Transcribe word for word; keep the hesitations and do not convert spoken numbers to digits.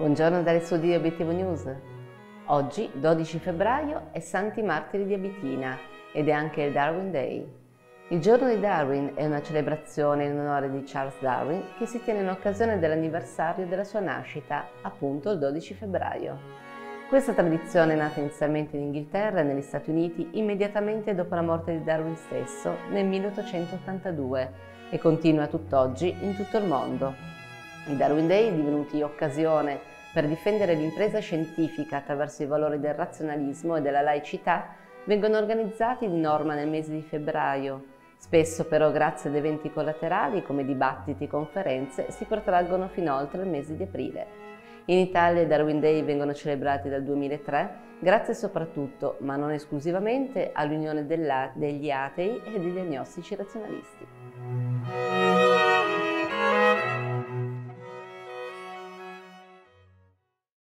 Buongiorno dalle studi di Obiettivo News. Oggi, dodici febbraio, è Santi Martiri di Abitina ed è anche il Darwin Day. Il giorno di Darwin è una celebrazione in onore di Charles Darwin che si tiene in occasione dell'anniversario della sua nascita, appunto il dodici febbraio. Questa tradizione è nata inizialmente in Inghilterra e negli Stati Uniti immediatamente dopo la morte di Darwin stesso nel milleottocentottantadue e continua tutt'oggi in tutto il mondo. I Darwin Day, divenuti occasione per difendere l'impresa scientifica attraverso i valori del razionalismo e della laicità, vengono organizzati di norma nel mese di febbraio. Spesso però, grazie ad eventi collaterali come dibattiti e conferenze, si protraggono fino oltre il mese di aprile. In Italia i Darwin Day vengono celebrati dal duemilatré grazie soprattutto, ma non esclusivamente, all'unione degli atei e degli agnostici razionalisti.